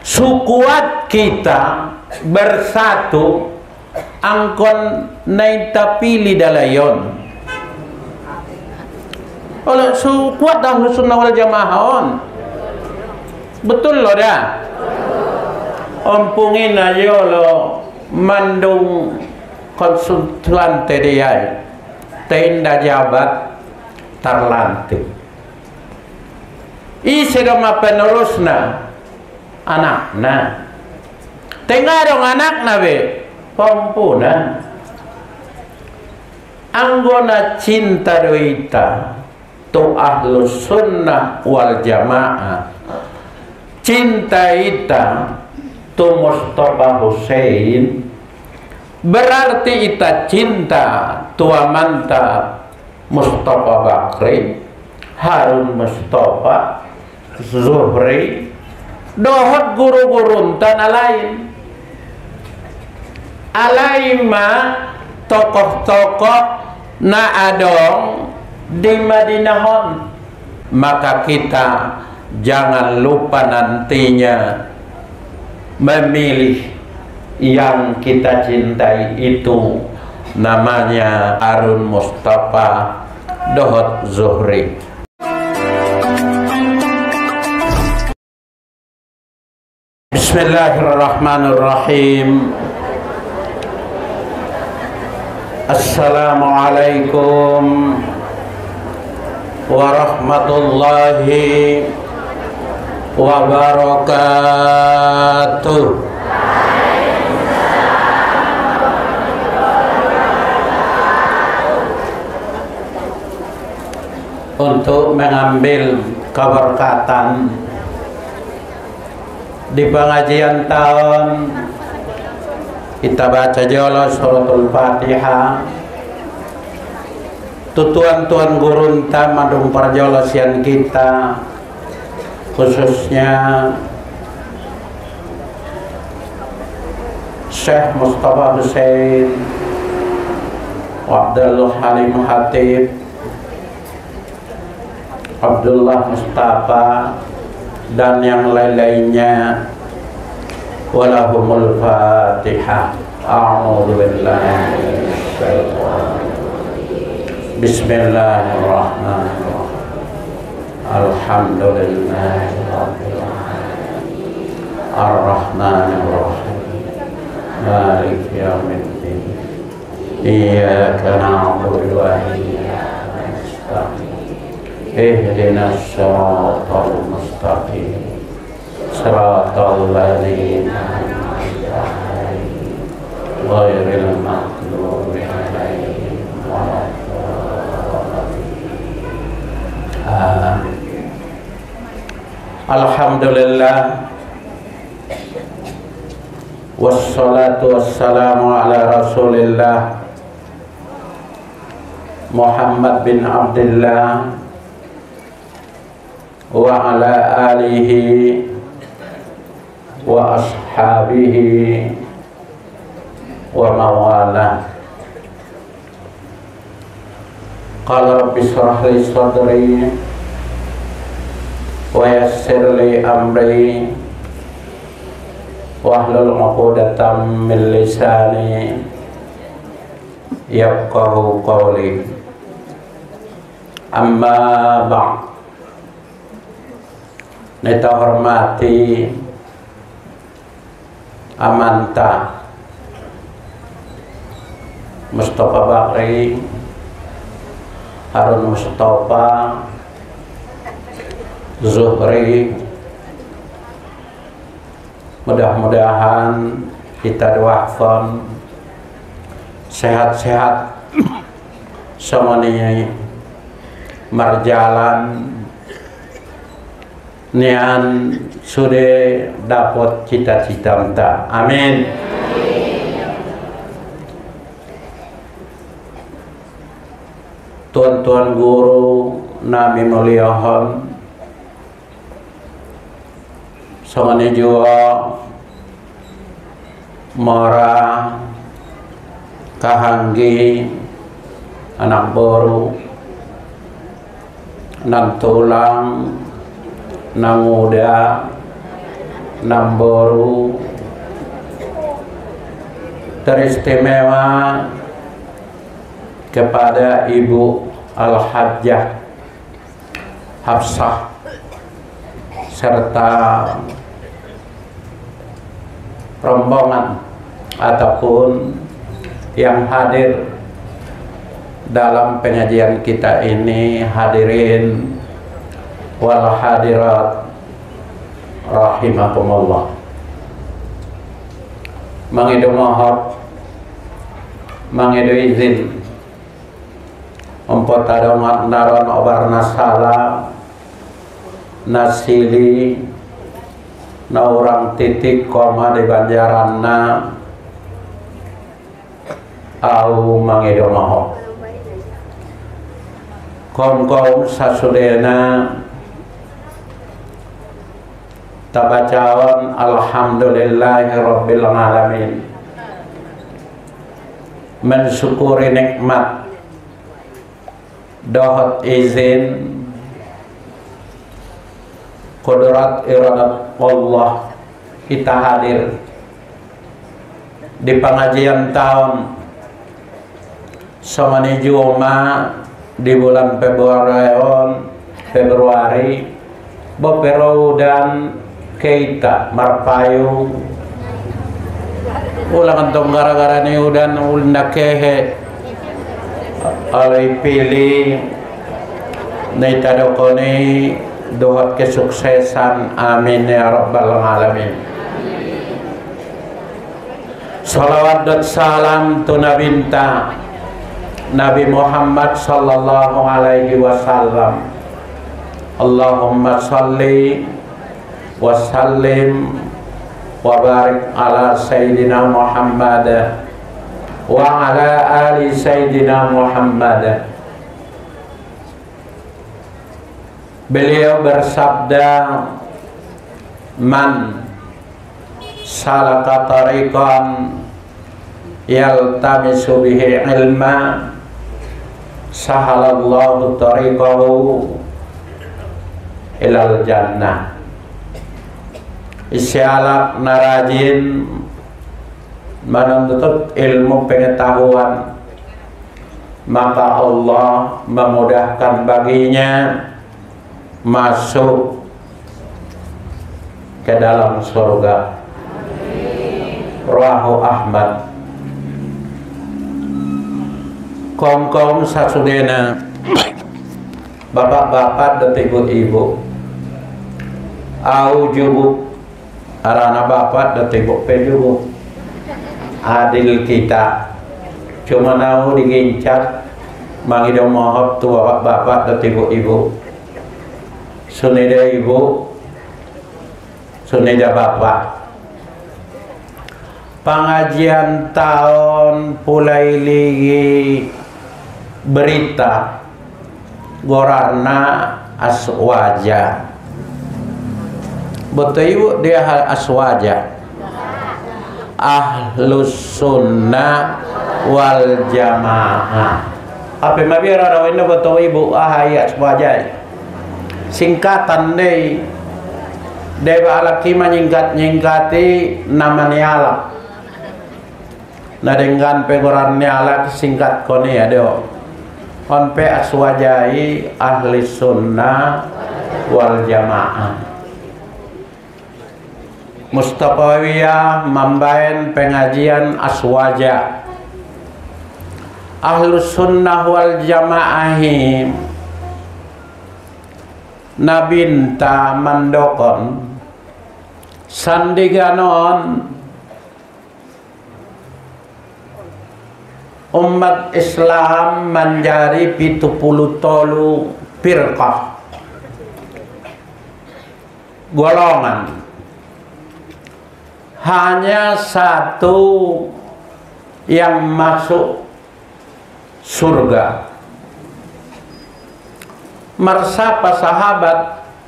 sukuat kita bersatu angkon naik tapili dalayon. Oleh sukuat Ahlus Sunnah wal Jamaah on. Betul loh dah. Ompungin aja lo mandung konsultan TDI tenda jabat terlantik. Isi rumah penerusna anakna. Tengah dong anakna be pompunan. Anggona cinta doita tu Ahlus Sunnah wal Jamaah. Cinta ita tu Mustafa Hussein, berarti ita cinta tua mantap Mustafa Bakri, Harun Mustafa, Zuhri, dohot guru-guru tanah lain. Alaima tokoh-tokoh na adong di Madinahon. Maka kita jangan lupa nantinya memilih yang kita cintai itu namanya Harun Mustafa dohot Zuhri. Bismillahirrahmanirrahim. Assalamualaikum warahmatullahi wabarakatuh. Untuk mengambil keberkatan di pengajian tahun, kita baca jolo suratul Fatihah. Tuan-tuan guru madung perjolosian kita, khususnya Syekh Mustafa Hussein, Abdul Halim Hatib, Abdullah Mustafa, dan yang lain-lainnya. Walahumul Fatihah. A'udzu billahi minasyaitonir rajim. Bismillahirrahmanirrahim. Alhamdulillahirabbil alamin. Arrahmanirrahim. Maliki yaumiddin. Iyyaka na'budu wa iyyaka nasta'in. Ihdinas siratal mustaqim. Siratal ladzina an'amta 'alaihim ghairil maghdubi 'alaihim waladdallin. Alhamdulillah wassalatu wassalamu ala Rasulillah Muhammad bin Abdullah wa ala alihi wa ashabihi wa mawalah. Qala rabbi shrah li sadri wa yassir li amri wahlul 'uqdatam min lisani yafqahu qawli. Amma ba'd. Neta hormati amanta Mustafa Bakri, Harun Mustafa, Zuhri. Mudah-mudahan kita doakan sehat-sehat semuanya, marjalan nian sudah dapat cita-cita kita. Amin. Tuan-tuan guru Nabi muliahan semuanya juga mara kahanggi anak baru nang tulang nang muda Namboru teristimewa kepada Ibu Al-Hajjah Hafsah serta rombongan ataupun yang hadir dalam pengajian kita ini, hadirin wal hadirat rahimakumullah. Mangidu mohon, mangidu izin umpotadongat naron obarna salam nasili na urang titik koma di banjaranna au mangidu mohon kom sasudena tabacawan alhamdulillahi rabbil alamin, mensyukuri nikmat dohot izin kudrat iradat Allah kita hadir di pengajian tahun samani Juma di bulan Februari Bopero dan Keita Marpayu ulang antong gara-gara ni udan ulna kehe alai pilih naitadokoni doa kesuksesan, amin ya rabbal alamin. Salawat dan salam tunabinta Nabi Muhammad sallallahu alaihi wasallam. Allahumma salli wa sallim wa barik ala Sayyidina Muhammad wa ala ali Sayyidina Muhammad. Beliau bersabda, man salaka tariqan yaltamisu bihi ilma sahalallahu tariqahu ilal jannah. Isyarat narajin menuntut ilmu pengetahuan, maka Allah memudahkan baginya masuk ke dalam surga. Rawahu Ahmad. Kaum-kaum sasudena, bapak-bapak dan ibu-ibu, au jubuk arana bapak dan ibu penjubuk adil kita cuma nau digincat mangido mohon tu bapak-bapak dan ibu-ibu, sunida ibu, sunida bapak. Pengajian tahun pulai lagi berita gorarna aswaja. Betul ibu, dia aswaja ahlus sunnah wal jamaah. Apa mabira rawina betul ibu ahaya aswaja. Singkatan deh deba alaki menyingkati namanya Allah. Nah dengan pegoran nyala singkat koni ya deo on pe aswajai ahli sunnah wal jamaah. Mustafawiyah membain pengajian aswaja ahli sunnah wal jamaahi nabinta mandokon sandiganon umat Islam menjadi 73 firqah golongan, hanya satu yang masuk surga. Marsapa sahabat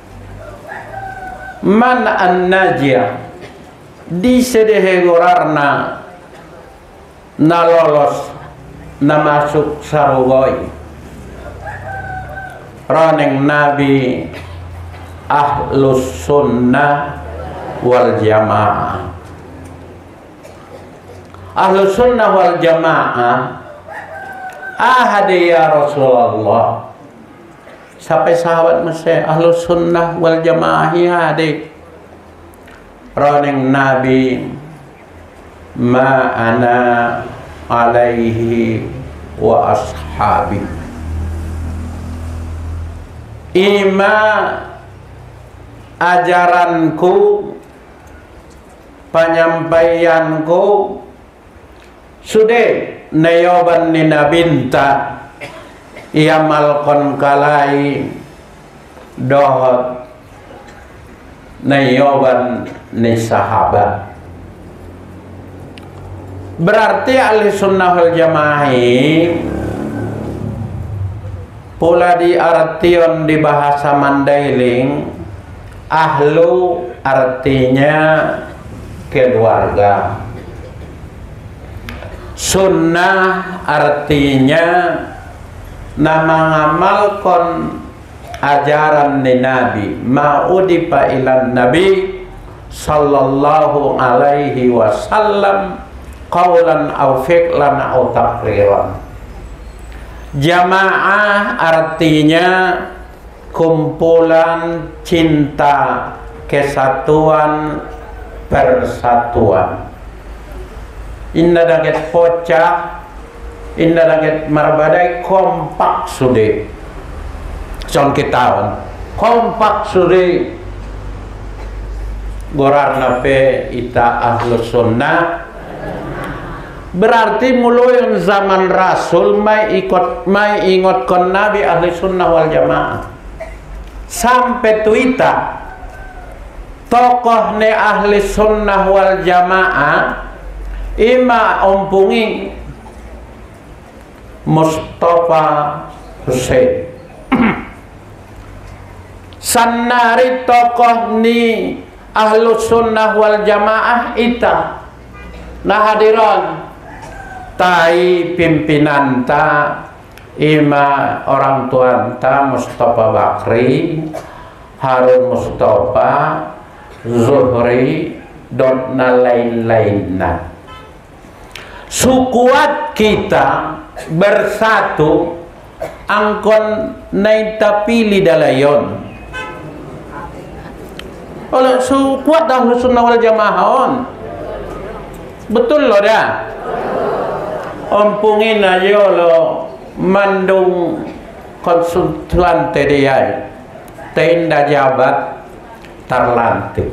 man an-najiyah di sedehe gorarna na lolos na masuk sarugoi raneng nabi ahlus sunnah wal jamaah. Ahlus sunnah wal jamaah ahadi ya Rasulullah. Sampai sahabat Mesir ahlus sunnah wal jamaah ya adik roning Nabi ma ana alaihi wa ashabi. Ima ajaranku, penyampaianku sudah nayoban ni nabinta iamal kon kalai dohot nayoban ni sahabat. Berarti ahli sunnah wal jamaah pula diartion di bahasa Mandailing, ahlu artinya keluarga, sunnah artinya nama ngamalkan ajaran ni Nabi, ma'udipa ilan Nabi sallallahu alaihi wasallam qawlan aw fi'lan aw taqriran. Jamaah artinya kumpulan cinta, kesatuan, persatuan. Indah daget pocah, indah daget marbadai kompak sude. Con kitawan kompak sude. Gorarna pe ita ahlus sunnah. Berarti mulai zaman Rasul mai ingot kon Nabi ahli sunnah wal jamaah sampai tuita tokoh ne ahli sunnah wal jamaah ima ompungi Mustafa Hussein sanari tokoh ni ahli sunnah wal jamaah ita nah hadiran tai pimpinan ta ima orang tuan ta Mustafa Bakri, Harun Mustafa, Zuhri, dan lain-lainnya. Sukuat kita bersatu angkon naita pilih dalayon. Oleh sukuat ahlus sunnah wal jamaah betul loh dah. Ompungin aja lo mandung konsultan TDI tenda jabat terlantik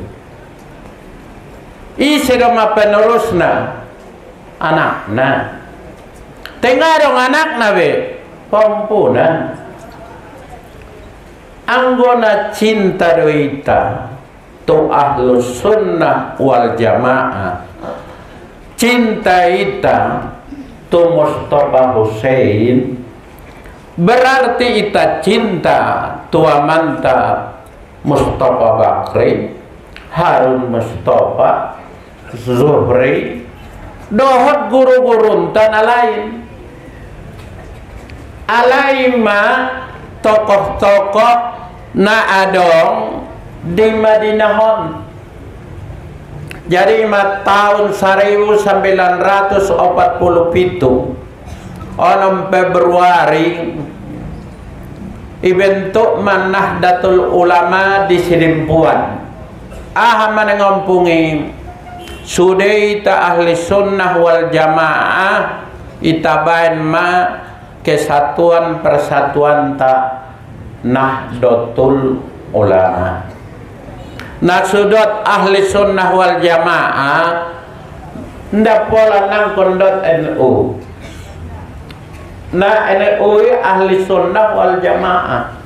isi rumah penerusna anakna tengah dong anakna be pompunan anggona cinta doita tu ahlus sunnah wal jamaah cinta ita tu Mustafa Hussein berarti ita cinta tua mantap Mustafa Bakri, Harun Mustafa, Zuhri, dohot guru-guru tanah lain alaima tokoh-tokoh na adong di Madinahon. Jadi tahun 1947 6 Februari ibentuk Nahdlatul Ulama di Sidimpuan. Man ngompungi sudai ta ahli sunnah wal jamaah itabain ma kesatuan persatuan ta Nahdlatul Ulama. Nasudot ahli sunnah wal jamaah ndak pola nangkon .nu. Nah NU ahli sunnah wal jamaah.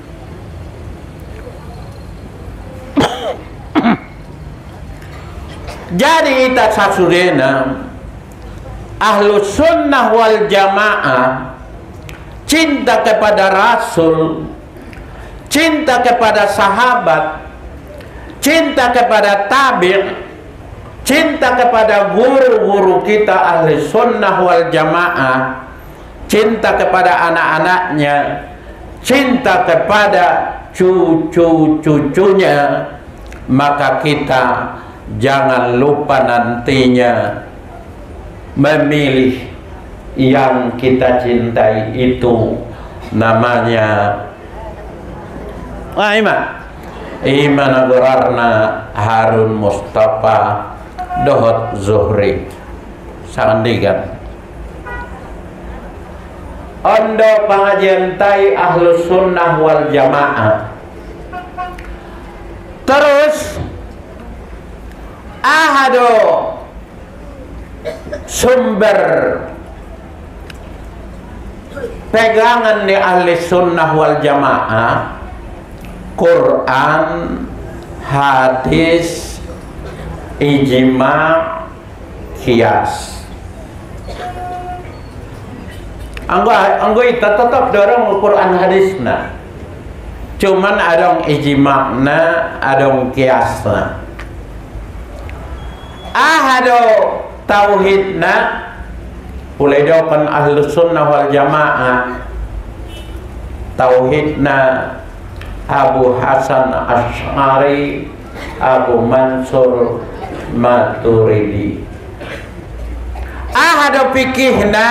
Jadi ita sasurena ahlu sunnah wal jamaah cinta kepada Rasul, cinta kepada sahabat, cinta kepada tabi', cinta kepada guru-guru kita ahli sunnah wal jamaah, cinta kepada anak-anaknya, cinta kepada cucu-cucunya, maka kita jangan lupa nantinya memilih yang kita cintai itu namanya iman agrarna Harun Mustafa Dohot Zuhri sangandikan ondo pengajian tai Ahlus Sunnah wal Jamaah. Terus ahado sumber pegangan di Ahli Sunnah wal Jamaah, Quran, hadis, ijma, qiyas. Anggo itu tetap dorong Quran hadisna. Cuman adong ijma'na, adong qiyasna. Ahado tauhidna mulai dokan Ahlus Sunnah wal Jamaah tauhidna Abu Hasan Asy'ari, Abu Mansur Maturidi. Ahado fikihna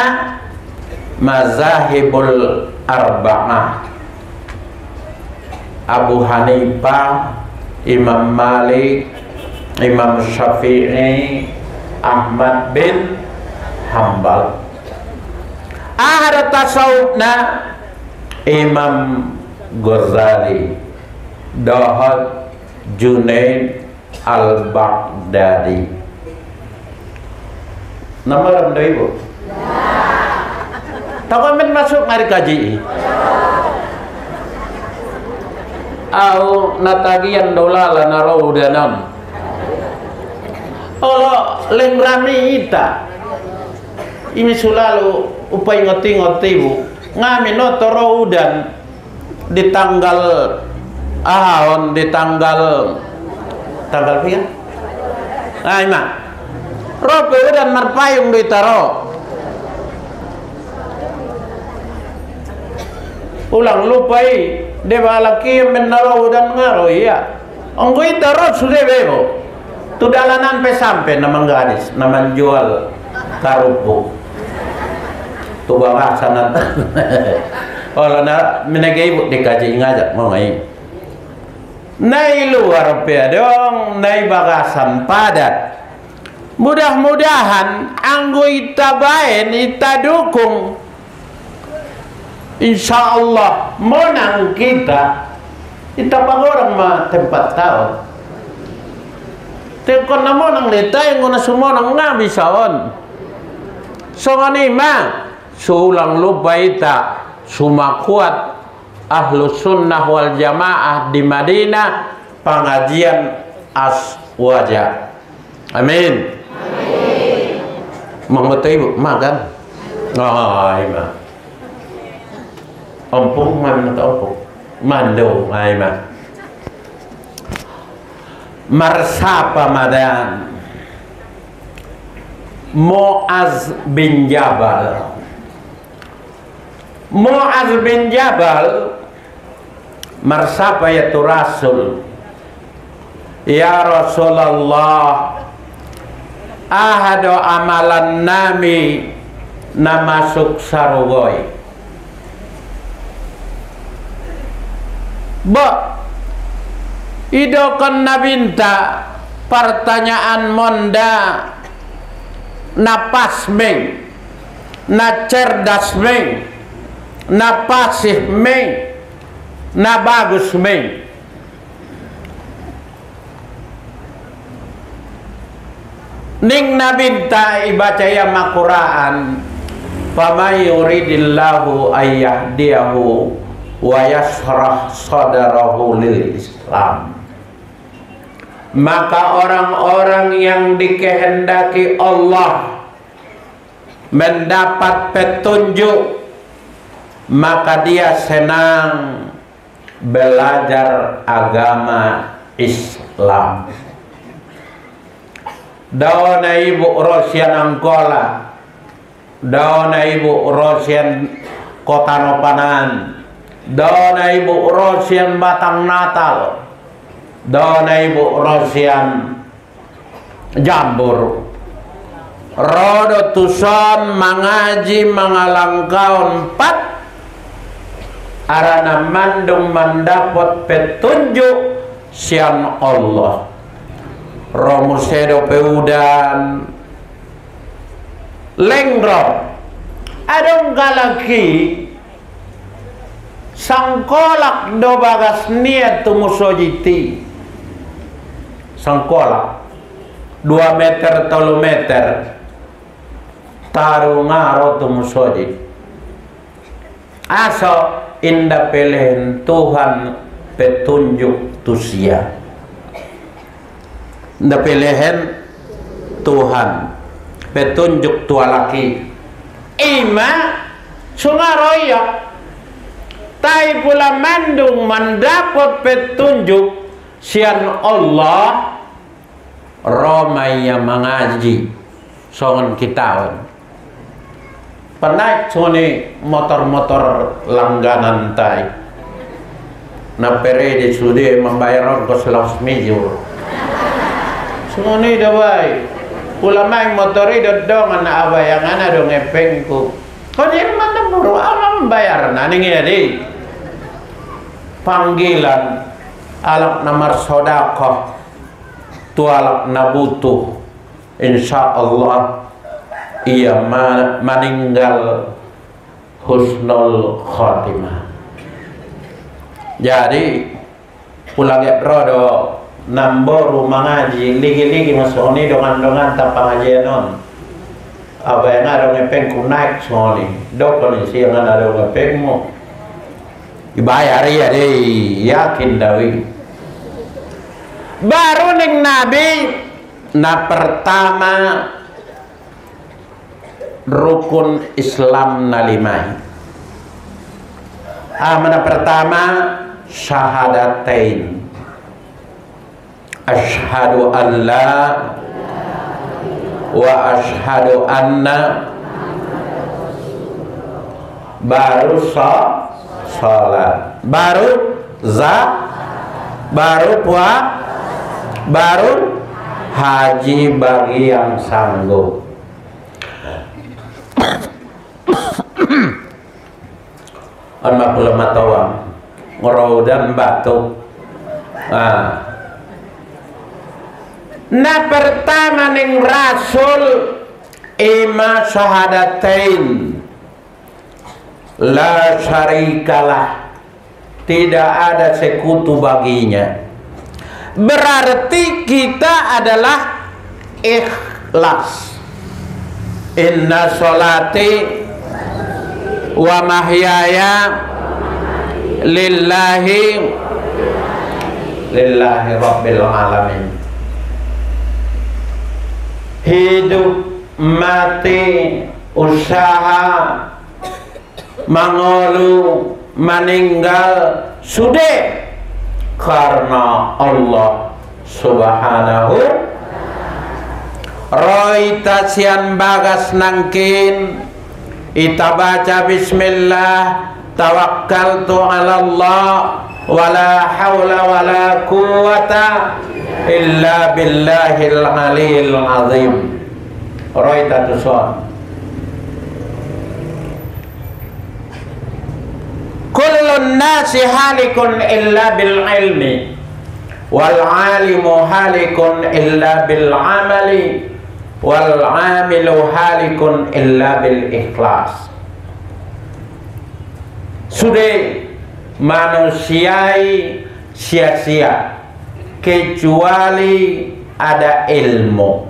mazahibul arba'ah, Abu Hanifah, Imam Malik, Imam Syafi'i, Ahmad bin Hambal. Ahad tasawufna Imam Ghazali, Dohot Junaid Al-Baghdadi. Nama lemda ibu? Tahu masuk ngari kaji? Au natagian dolala naraudanam. Allah lengrami ita. Ini selalu upay ngoti-ngoti bu. Ngamin no toraudan di tanggal ahon di tanggal pia. Nah ima. Rope udan marpayung di taro. Ulang lupai deba laki yang menaro dan ngaro iya. Onggoi taro sudah bebo. Tu dalanan pe sampai nama gadis, nama jual karupu. Tu bawa sana. Kalau na menegai ibu dikaji ngajak mau ngai. Nai luar pe dong, nai bagasan padat. Mudah-mudahan anggo ita baen ita dukung. Insya Allah menang kita. Ita pagorang ma tempat tahu. Tekon na monang letay nguna sumonang nga bisaon. So nganima sulang lupa ita sumakuat Ahlus Sunnah wal Jamaah di Madinah pengajian aswaja. Amin. Amin. Mengutai ibu makan. Oh, ima. Ompung mana tak ompung? Mando, ima. Marsapa madan Mu'az bin Jabal. Mu'az bin Jabal marsapa ya tu Rasul. Ya Rasulullah, ahado amalan nami namasuk sarugoi. Idokan nabinta pertanyaan monda na pasmeng, na cerdas meng, na pasih meng, na bagus meng. Ning nabinta ibaca ya Quran, famay yuridillahu ayyahdiyahu wa yashrah sadarahu lil Islam. Maka orang-orang yang dikehendaki Allah mendapat petunjuk, maka dia senang belajar agama Islam. Dawana ibu Rosian Angkola, dawana ibu Rosian Kota Nopanan, dawana ibu Rosian Batang Natal, dawana ibu Rosian jambur rodo tuson mangaji mangalangkaon 4 arana mandung mendapat petunjuk sian Allah romusedo peudan lengro adong galaki sangkolak do bagas niat tumusojiti sangkolak 2 meter 3 meter taru ngaro tumusojit aso indah pilihan Tuhan petunjuk tusia indah pilihan Tuhan petunjuk tua laki ima sungaroya tai pula mandung mendapat petunjuk sian Allah romaya mengaji songon kitawan penaik sone motor-motor langganan tai na perede sude membayar ongkos 100 mijur sone dawai pula main motor itu dong anak abayangan ada ngepengku kau dia mana buru alam bayar nani ngedi panggilan alak namar sodakoh tu alak nabutuh insya Allah ia meninggal husnul khotimah. Jadi pulang rodo namboru mengaji ligi-ligi masoni dongan-dongan tak pengajian non apa yang ada ngepeng ku naik soni dokon isi yang ada ngepengmu dibayar ya deh yakin dawi baru ning nabi na pertama rukun Islam na 5 mana pertama syahadatain asyhadu an la wa asyhadu anna baru salat baru baru baru haji bagi yang sanggup Anma ulama tawang ngorodan batuk na pertama ning rasul ima syahadatain la syarikalah tidak ada sekutu baginya berarti kita adalah ikhlas inna sholati wa mahyaya lillahi rabbil alamin hidup mati usaha mangolu meninggal sudah karena Allah subhanahu roita sian bagas nangkin ita baca bismillah tawakkaltu ala Allah wala hawla wala quwata illa billahil aliyil azim roita tuson kullun nasi halikun illa bil ilmi wal alimu halikun illa bil amali wal amilu halikun illa bil ikhlas sudah manusiai sia-sia kecuali ada ilmu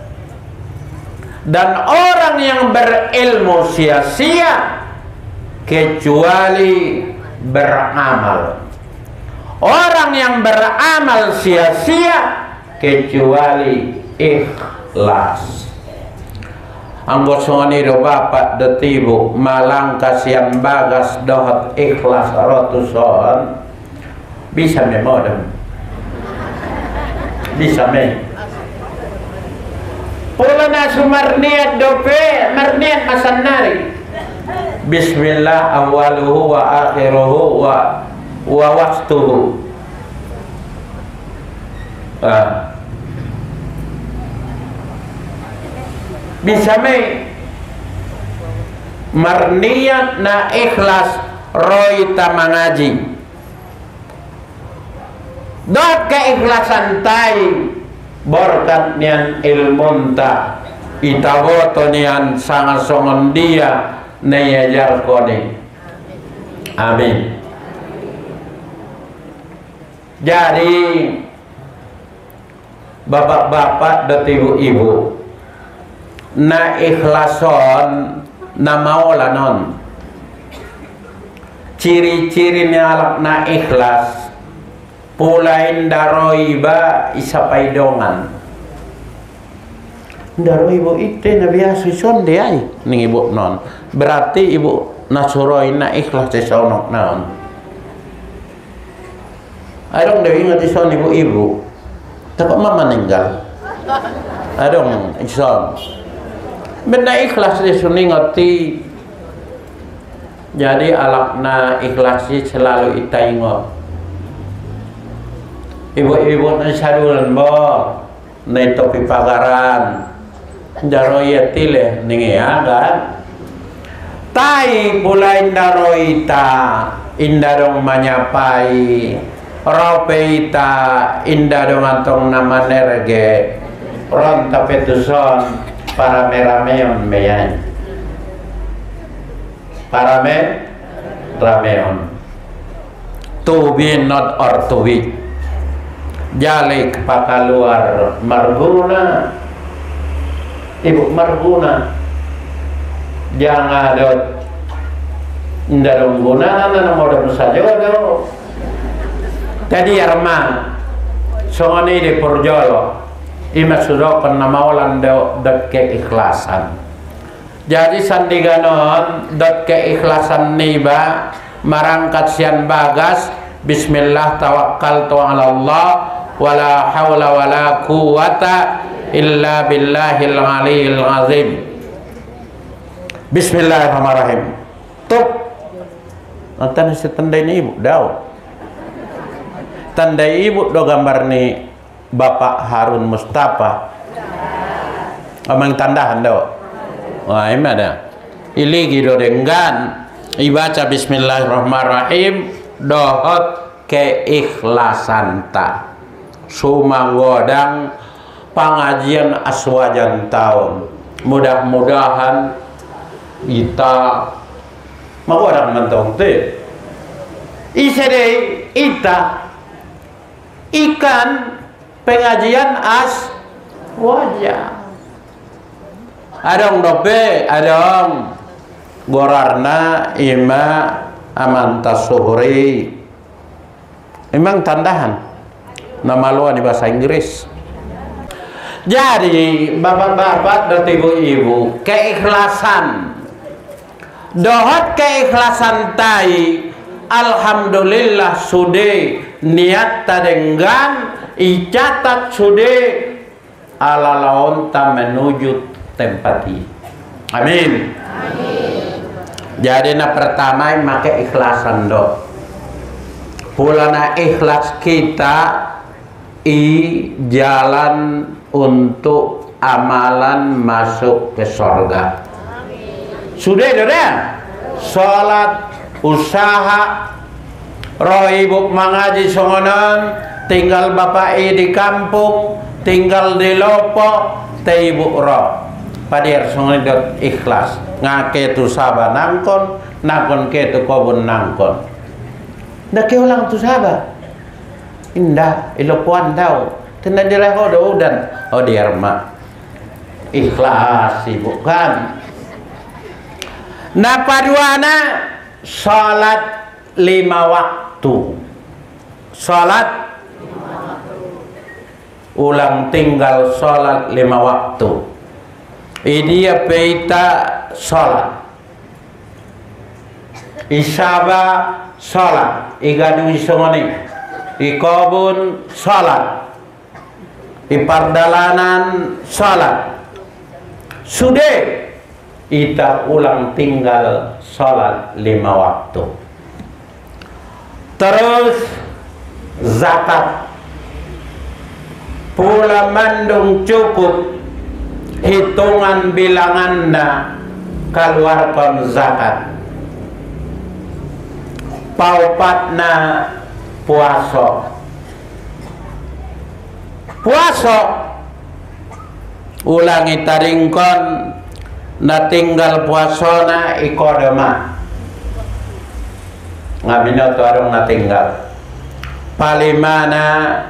dan orang yang berilmu sia-sia kecuali beramal orang yang beramal sia-sia kecuali ikhlas anggosoni do bapak detibu malang kasihan bagas dohot ikhlas rotuson bisa memodem bisa pula nasu marniat dope marniat masanari bismillah awaluhu wa akhiruhu wa waqtuhu bisa me marniat na ikhlas roy ta mengaji dot keikhlasan tai berkat nian ilmun ta itawoto nian sangat songon dia neyajar kode. Amin. Jadi bapak-bapak dan ibu-ibu na ikhlason na maulanon ciri-ciri ni alak na ikhlas pulain daroiba isapai dongan daroibo ite na biasa sonde ay ning ibu non berarti ibu nasuroi na ikhlas sesonok naon adong dewi ingat ison ibu-ibu takut mama meninggal adong ison benda ikhlas disuni ngerti jadi alakna ikhlasi selalu ita ingat ibu-ibu nasadulan bo na topi pagaran daroy tile ningi kan tai pulai daroy ta indarong manyapai ropeita indarong antong nama nerge ron tapetuson para merameon meyan para rameon to be not or to be jalik pakaluar marguna ibu marguna jangan ada ndarong guna na moda saja do tadi arma songoni de porjolo ima sudah pernah maulan dot keikhlasan jadi sandiganon dot keikhlasan niba marangkat sian bagas bismillah tawakkaltu ala Allah wala hawla wala quwata illa billahil aliyil azim. Bismillahirrahmanirrahim. Tuh nanti si tandai ni ibu daw tandai ibu do gambar ni Bapak Harun Mustafa amang tandahan daw wah ini ada iligi do denggan ibaca bismillahirrahmanirrahim dohot keikhlasan ta sumanggodang pengajian aswajan tahun mudah-mudahan kita mau orang mentong te isede ita ikan pengajian wajah adong dope adong gorarna ima amanta suhri memang tandahan nama luar di bahasa Inggris. Jadi bapak-bapak dan ibu-ibu keikhlasan dohot keikhlasan tai alhamdulillah sude niat tadenggan icatat sude ala laon ta menuju tempati. Amin. Jadi na pertama make ikhlasan do pulana ikhlas kita jalan untuk amalan masuk ke surga. Sudah sholat usaha roh ibu mengaji songonan tinggal bapak di kampung tinggal di lopo te ibu roh padir songonan ikhlas ngake tu sabah nangkon nangkon ke tu kobun nangkon dah ke ulang tu sabah indah ilopuan tau tenda direho do dan oh diarma ikhlas ibu kan na paduana salat 5 waktu salat ulang tinggal salat 5 waktu idia peita salat isaba salat igadu isongoni ikobun salat ipardalanan salat sudah ita ulang tinggal salat 5 waktu terus zakat pula mandung cukup hitungan bilanganna keluarkan zakat. Paupatna puasa. Puasa ulangi taringkon na tinggal puasona ikodema ngabino tu arong na tinggal palimana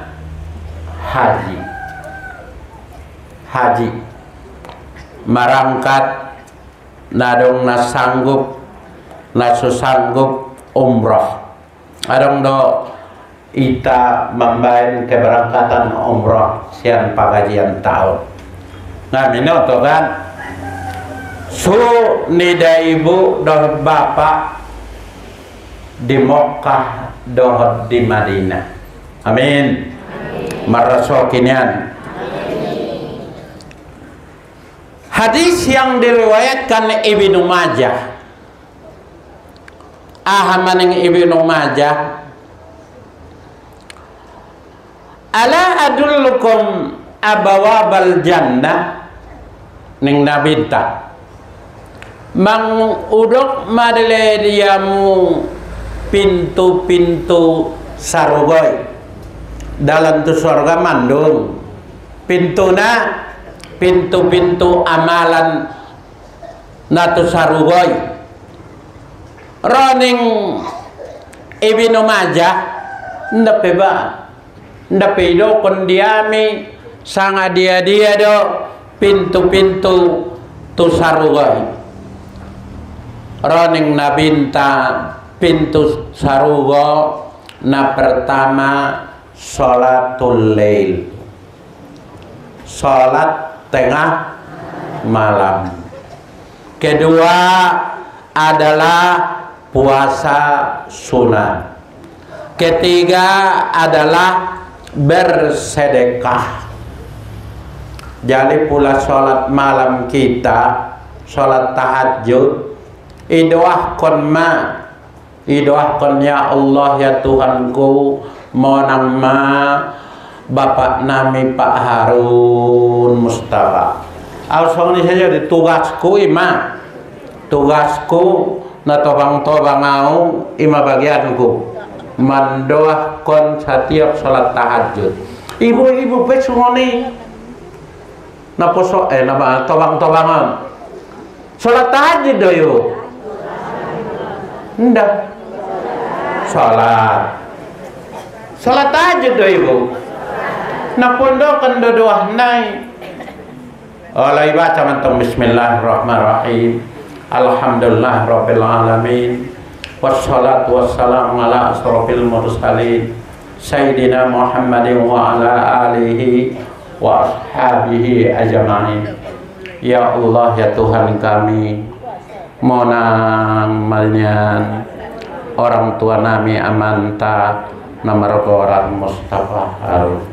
haji marangkat nadong na sanggup na susanggup umroh adong do ita membayar keberangkatan umroh sian pagajian tahun ngabino tu kan su nida ibu doh bapak di Mokkah doh di Madinah. Amin. Marasokinian. Hadis yang diriwayatkan Ibnu Majah. Ahamaning Ibnu Majah. Ala adullukum abawabal jannah ning nabinta. Mang udok madele diamu pintu-pintu sarugoy dalam tu surga mandung pintuna pintu-pintu amalan natu sarugoy roning Ibnu Majah ndape do kondiami sanga dia do pintu-pintu tu sarugoy roning nabinta pintu sarugo na pertama sholatul lail sholat tengah malam kedua adalah puasa sunat ketiga adalah bersedekah jadi pula sholat malam kita sholat tahajud idoahkan ya Allah ya Tuhanku monang ma Bapak nami Pak Harun Mustafa alsong ini saja di tugasku na tobang-tobang au ima bagianku mendoakan setiap salat tahajud ibu-ibu pesungoni na poso na tobang-tobangan salat tahajud doyo ndak salat tahajud do ibu na pondokan do doa nai oleh baca mantong bismillahirrahmanirrahim alhamdulillah rabbil alamin wassalatu wassalamu ala asrofil mursalin sayyidina Muhammadin wa ala alihi wa ashabihi ajma'in ya Allah ya Tuhan kami monang malnyan orang tua nami amanta nomor orang Mustafa Harun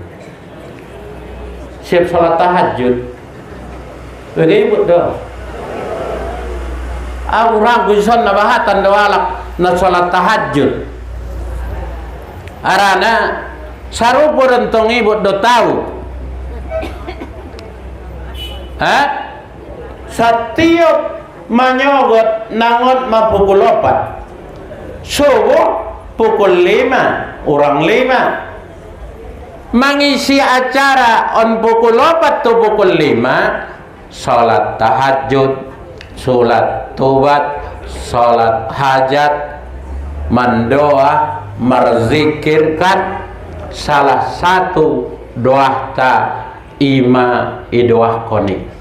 siap salat tahajud ibu doh aku ragu son na bahatan dawalak na salat tahajud arana sarupo rentong ibu do tahu setiap manyogot nangot pukul 4 subuh pukul 5 orang 5 mengisi acara on pukul 4 tu pukul 5 salat tahajud salat tobat salat hajat mendoa merzikirkan salah satu doa ta ima idoah konik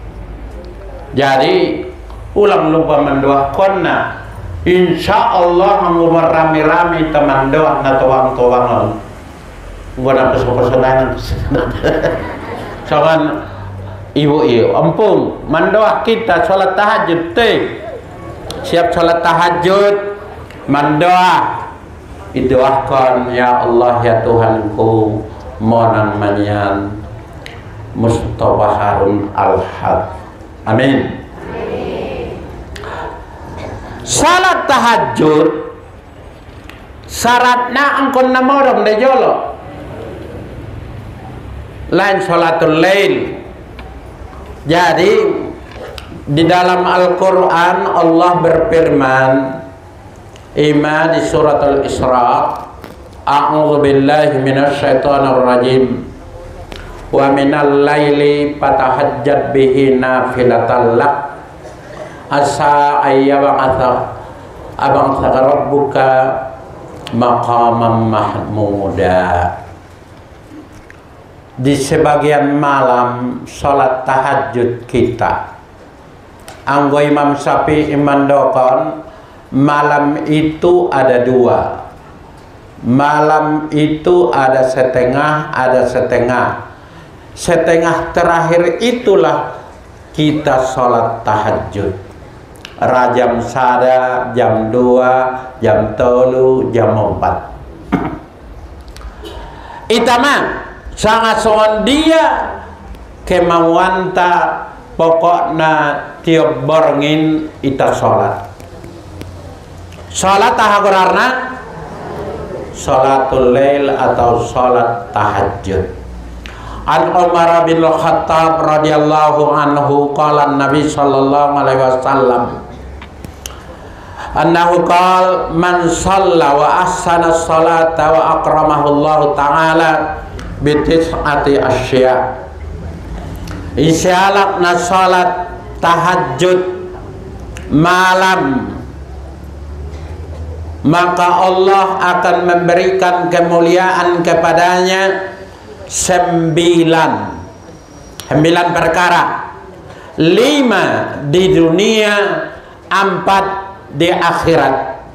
jadi ulang lupa mendoakanna insya Allah ngumar rame-rame teman doa na towang-towangan guna peso-pesonan soalnya ibu ampun mendoa kita sholat tahajud siap sholat tahajud mendoa idoakan ya Allah ya Tuhanku monang manyan Mustafa Harun Al-Had amin. Salat tahajud syaratna angkon namorong de jolo lain salatul lail Jadi di dalam Al-Quran Allah berfirman, ima di surat Al-Isra, a'udzu billahi minasyaitonir rajim, wa minal laili fatahajjat bihi nafilatan lak asa ayyab'atha rabbuka maqamam mahmuda. Di sebagian malam salat tahajud kita, anggo Imam Syafi'i mandokon malam itu ada dua. Malam itu ada setengah, ada setengah. Setengah terakhir itulah kita salat tahajud. Jam sada, jam 2, jam 3, jam 4. Itama sangat songon dia kemauan ta pokokna tiap borngin ita sholat. Sholat tahagorarna sholatul lail atau sholat tahajud. An Umar bin Khattab radhiyallahu anhu qala Nabi sallallahu alaihi wasallam annahu qala man shalla wa ahsana sholata wa akramahu Allah taala bitis'ati asya. Isyarat na salat tahajud malam, maka Allah akan memberikan kemuliaan kepadanya 9 perkara. 5 di dunia, 4 di akhirat.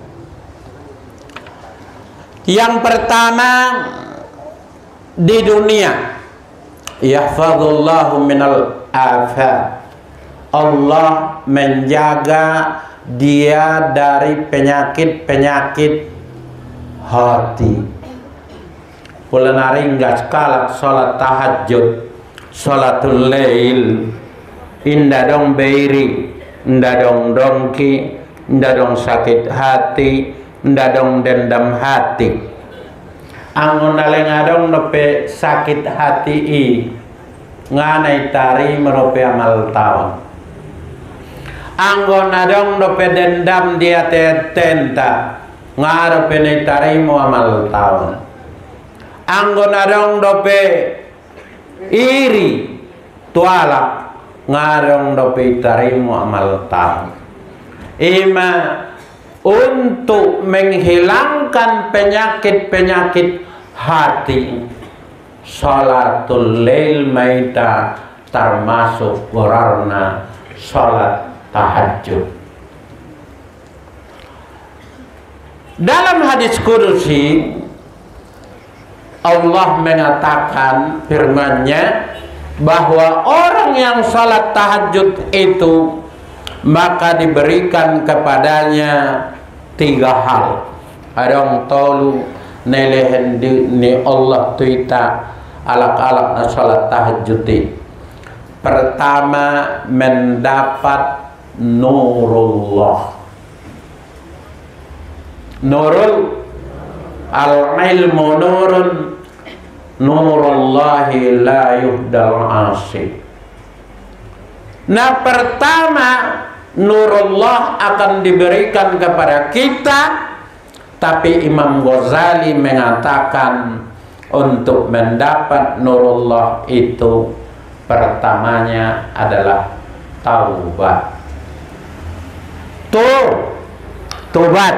Yang pertama di dunia, yahfazullahu minal afat, Allah menjaga dia dari penyakit-penyakit hati. Kula naringgas kalak salat tahajud, salatul lail, indah dong beiri, indah dong dongki, indah dong sakit hati, indah dong dendam hati. Angon nalengadong nope sakit hati i nganai tari merope amal tahun. Angon nadong nope dendam dia tenta ngarope ne tari mo amal tahun. Angon nadong nope iri tualak ngarong nope tari mo amal tahun. Ima untuk menghilangkan penyakit-penyakit hati, salatul lail maita termasuk gorarna salat tahajud. Dalam hadis kudusi Allah mengatakan firman-Nya bahwa orang yang salat tahajud itu maka diberikan kepadanya 3 hal. Adong tolu nelehen ni Allah tuita alak-alak na salat tahajud. Pertama, mendapat nurullah. Nurul al-ilmu nurun, nurullahi la yuhdal asib. Nah, pertama nurullah akan diberikan kepada kita, tapi Imam Ghazali mengatakan untuk mendapat nurullah itu pertamanya adalah taubat. Tobat.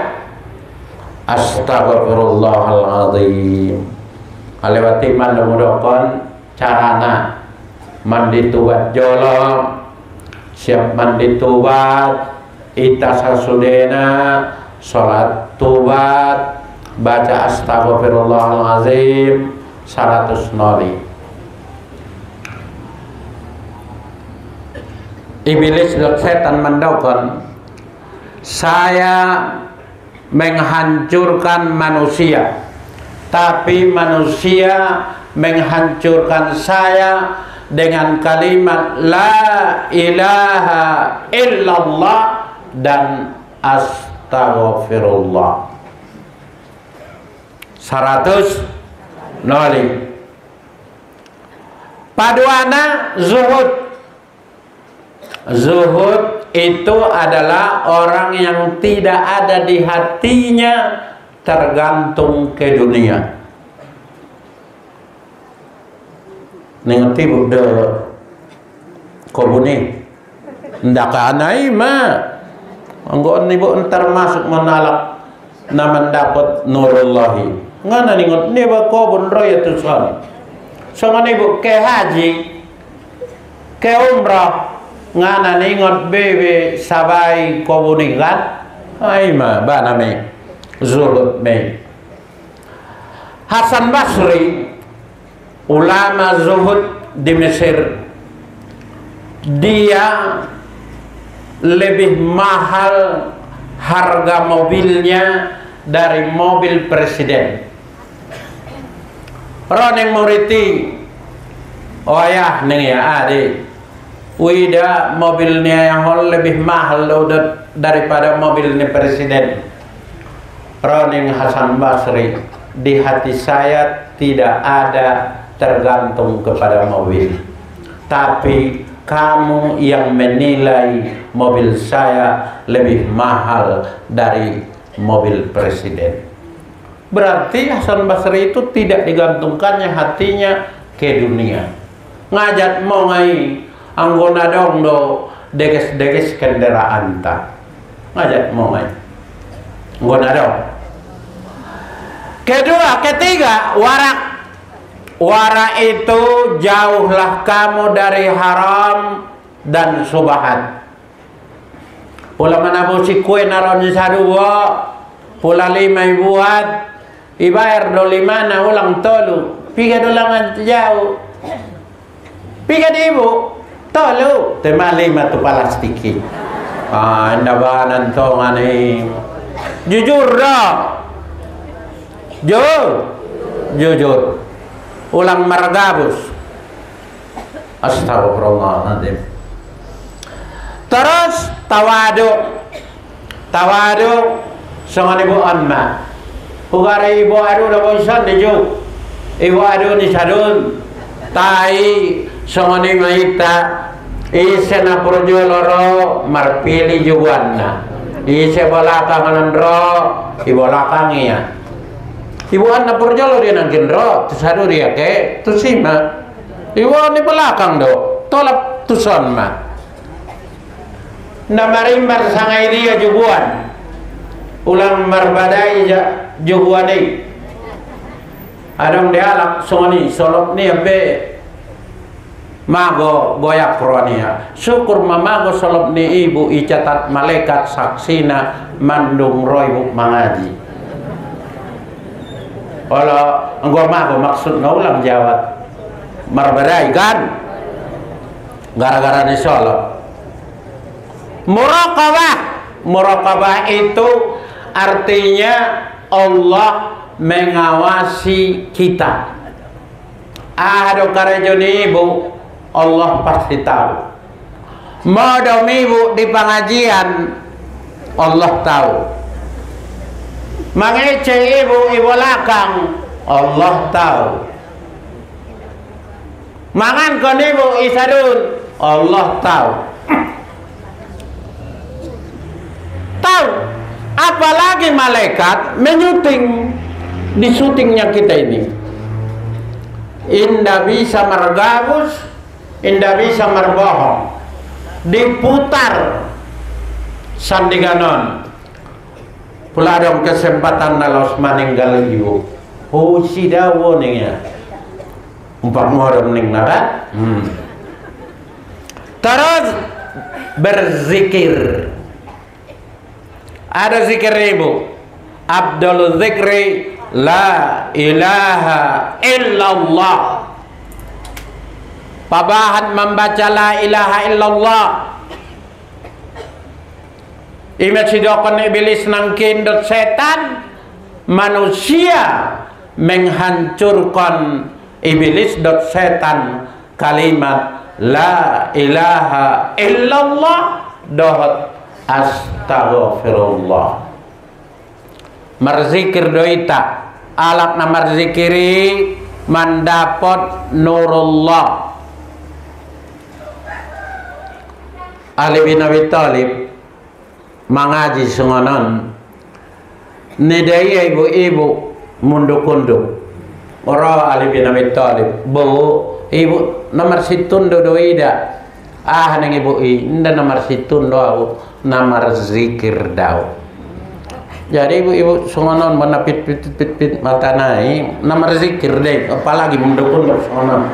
Astagfirullahaladzim. Alewati mandamudokon carana mandi tobat jolong, siap mandi tobat, ita sasudena sholat tobat, baca astagfirullahaladzim 100 noli. Iblis dan setan mendokon, saya menghancurkan manusia, tapi manusia menghancurkan saya dengan kalimat la ilaha illallah dan astagfirullah 100 noli. Paduana zuhud, Zuhud itu adalah orang yang tidak ada di hatinya tergantung ke dunia. Ngerti budak kobuni ndak anai mah anggon ibu entar masuk menalak nama dapat nurullahi ngana ningot ni ba kobun roya tusan sama ibu ke haji ke umrah ngana ningot bebe sabai kobuni kan ai mah ba name zuhud me. Hasan Basri ulama zuhud di Mesir, dia lebih mahal harga mobilnya dari mobil presiden. Roneng Moriti, oh ya, neng ya ade, wida mobilnya yang lebih mahal daripada mobilnya presiden. Roneng Hasan Basri, di hati saya tidak ada tergantung kepada mobil, tapi kamu yang menilai mobil saya lebih mahal dari mobil presiden. Berarti Hasan Basri itu tidak digantungkannya hatinya ke dunia. Ngajak mau ngai anggona dong do deges-deges kendaraan ta. Ngajak mau ngai anggona dong. Kedua, ketiga, warak. Wara itu jauhlah kamu dari haram dan subahat. Pula mana si kue naron di sadua, pula lima buat, ibayar do lima na ulang tolu, piga dolangan jauh, piga ibu tolu, tema lima tu palastiki. Ah, anda bahanan to ngani, jujur dong, jujur. Ulang margabus. Astagfirullahaladzim. Terus tawadu. Tawadu sangan ibu amma. Hugara ibu adu da bosan dijuk. Ibu adu ni sadun. Tai sangan maita. Isena porjoloro marpili juwanna. Ise balakang anandro ibolakangnya. Ibu anak perjolo dia nangkin ro, tu sadu dia ke, tu sima. Ibu ni belakang do, tolak tu son ma. Namarimbar sangai dia jubuan, ulang marbadai jubuan ni. Adong dia alak soni solop ni abe mago goyak kronia. Syukur mamago solop ni ibu icatat malaikat saksina mandung roy buk mangaji. Kalau enggak mah maksud nggak ulang jawab marbadai kan gara-gara disolok. Muraqabah itu artinya Allah mengawasi kita. Ada karejoni ibu Allah pasti tahu. Modom ibu di pengajian Allah tahu. Mengece ibu lakang Allah tahu. Mangan kon ibu isadun Allah tahu. Tahu. Apalagi malaikat menyuting di syutingnya kita ini. Indah bisa mergabus, indah bisa merbohong. Diputar sandiganon. Pula ada kesempatan nalos maninggal ibu. Oh si dawo nih ya. Umpak muharam ning nara. Terus berzikir. Ada zikir ibu. Abdul zikri la ilaha illallah. Pabahan membaca la ilaha illallah. Imasidokan iblis nangkin dot setan, manusia menghancurkan iblis dot setan kalimat la ilaha illallah dot astaghfirullah. Marzikir doita alat na marzikiri mandapot nurullah. Ali bin Abi Thalib mengaji sengonon nidai ibu-ibu munduk-unduk ora Ali bin Abi Thalib bu ibu nomor situn do ida nang ibu inda nomor situn do nomor zikir dau. Jadi ibu-ibu sengonon mana pit mata naik nomor zikir deh apalagi munduk-unduk sengonon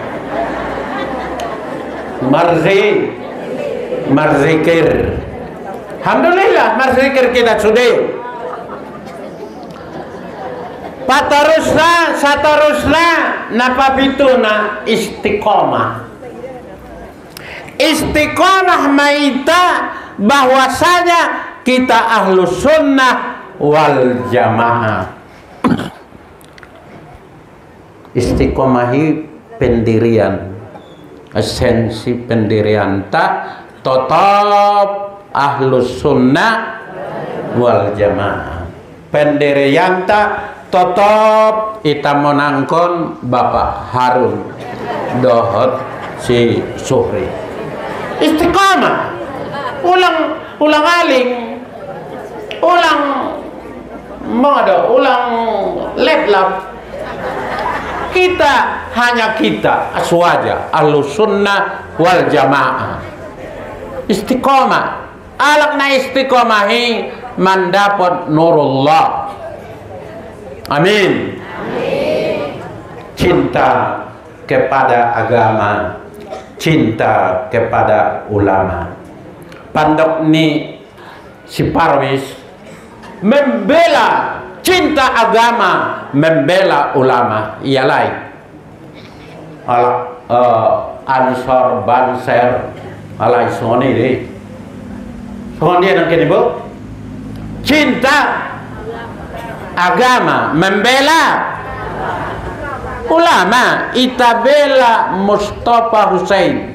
marzikir. Alhamdulillah marzikir kita sudah. Satarusna napa pituna istiqomah. Istiqomah maita bahwasanya kita ahlus sunnah wal jamaah. Istiqomahi pendirian, esensi pendirian tak tetap ahlus sunnah wal jamaah. Pendirian tak tetap kita menangkon Bapak Harun Dohot si Suhri. Istiqamah, ulang aling, ulang leplap. Kita hanya kita aswaja ahlus sunnah wal jamaah. Istiqamah, alakna istiqamahi mandapat nurullah. Amin. Cinta kepada agama, cinta kepada ulama. Pandok ni si Parwis membela cinta agama, membela ulama. Ialah Ansor Banser alai soni deh. Soni nak kini bu cinta agama, membela ulama. Itabela Mustafa Hussein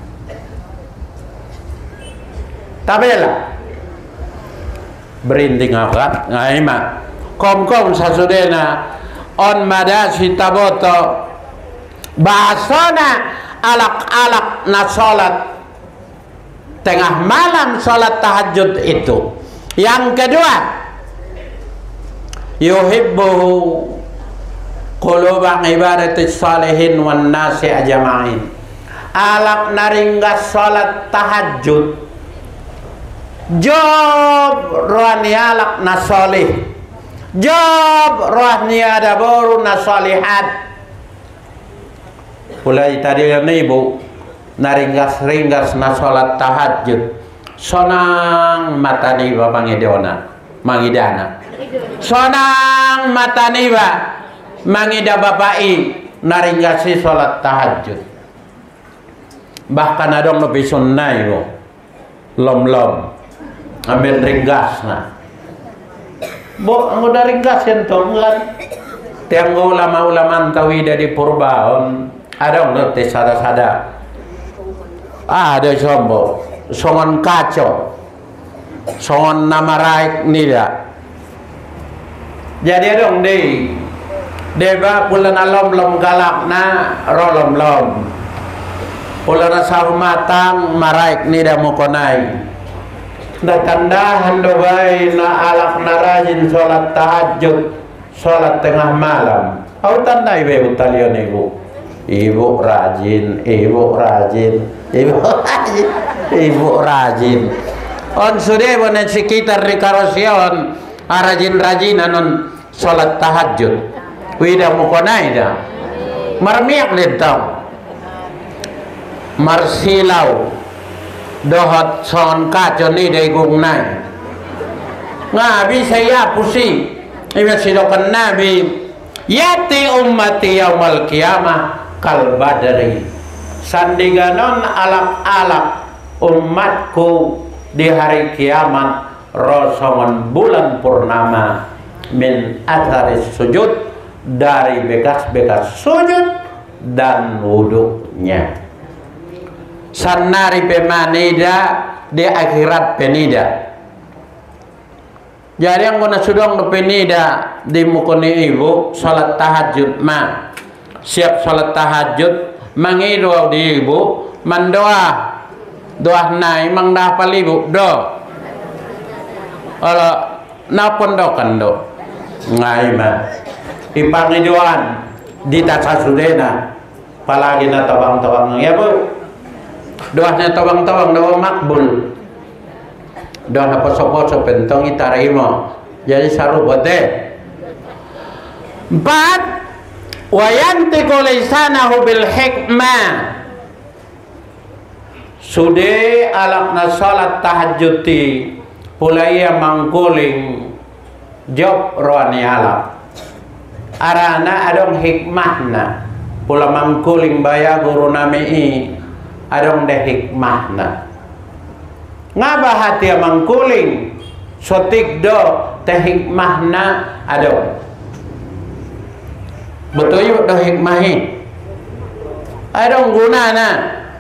tabela berinding akat ngaima kom sasudena on madasi taboto bahasana alak-alak na salat tengah malam, salat tahajud itu. Yang kedua, yuhibbuhu qulubang ibadatis salihin wan nasi ajma'in. Alak naringgas salat tahajud job rohani alak na salih, job rohani ada baru na salihat. Mulai tadi yang ibu naringgas na salat tahajud sonang matani ba mangidona mangidana sonang matani ba mangida bapai naringgasi salat tahajud. Bahkan ada yang lebih sunnah itu lom ambil ringgas na bo ang udah ringgas yan tonggan tiang ulama-ulama tawida di Purbaon ada yang lebih sada ada sombo songon kacau songon nama raik nila. Jadi dong deba bulan alom galak na rolom bulan asal matang maraik nida mukonai na tandahan dobai na alak na rajin sholat tahajud sholat tengah malam. Au tandai bebu talion ibu rajin on sudah bonen sekitar di karosion rajin anon sholat tahajud wida mukonai dah marmiak lentau marsilau dohot son kacau ni dari gungnai ngabi saya pusi ibu sidokan nabi yati ummati yaumal qiyamah kal badri sandiganon alak umatku di hari kiamat rosongan bulan purnama min athari sujud dari bekas-bekas sujud dan wuduknya. Sanari pemanida di akhirat penida. Jadi yang guna sudong penida di mukoni ibu salat tahajud siap salat tahajud mangido di ibu mandoa doa nai mang dah palibu do ala na pondokan do ngai ma ipangi doan di tasa sudena palagi na tawang-tawang ya bu doanya tawang-tawang doa makbul doa na poso-poso pentong itarimo jadi saru bote. 4 wayantiqu lisanahu bil hikmah sude alakna salat tahajudi pulaya mangkuling job roani alak arana adong hikmahna pula mangkuling baya guru nami adong de hikmahna ngaba hati mangkuling sotik do te hikmahna adong betul yuk dah hikmahi adong gunana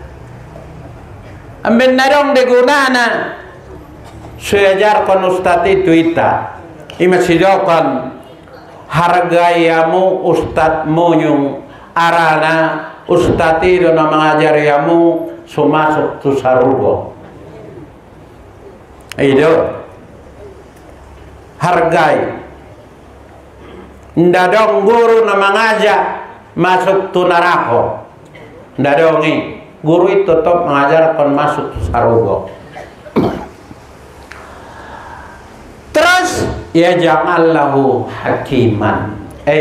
ambil nadong de gunana sejarkan ustad itu ita imasidokan hargayamu ustadmu yung arana ustad itu na mengajariamu sumasuk tu sarugo itu hargai ndadong guru na mengajak masuk tu narako ndadongi guru itu tetap mengajarkan masuk tu sarugo terus ya ja'allahu hakiman